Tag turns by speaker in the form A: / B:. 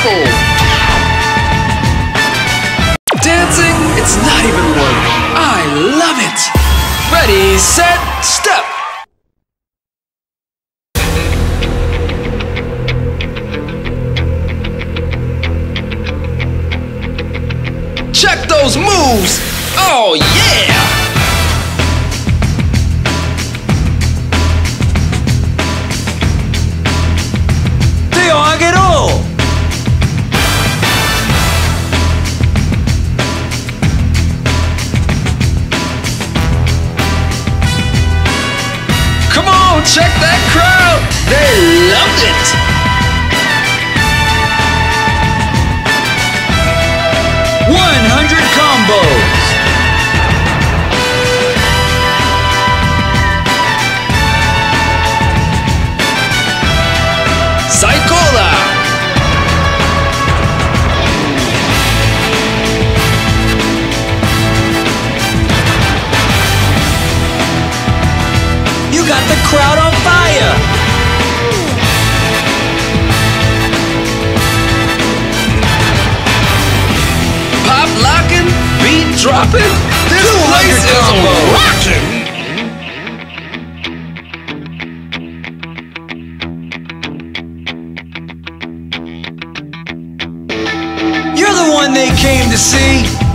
A: shuffle. Dancing, it's not even work. I love it. Ready, set, step. Check those moves. Oh yeah. Come on, check that crowd! They loved it! Combos! Saikola! You got the crowd on fire! Pop locking, beat dropping, this place is rocking! You're the one they came to see!